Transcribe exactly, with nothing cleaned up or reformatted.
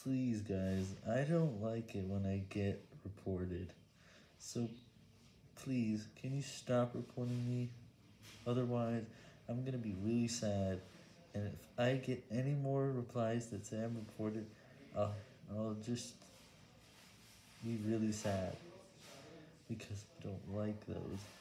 Please, guys, I don't like it when I get reported. So, please, can you stop reporting me? Otherwise, I'm gonna be really sad. And if I get any more replies that say I'm reported, I'll, I'll just be really sad. Because I don't like those.